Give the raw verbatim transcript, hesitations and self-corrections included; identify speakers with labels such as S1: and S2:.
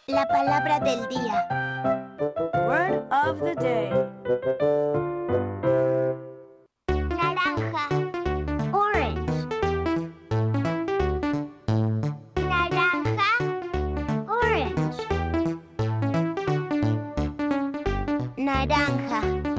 S1: La palabra del día.
S2: Word of the day.
S1: Naranja. Orange. Naranja. Orange. Naranja.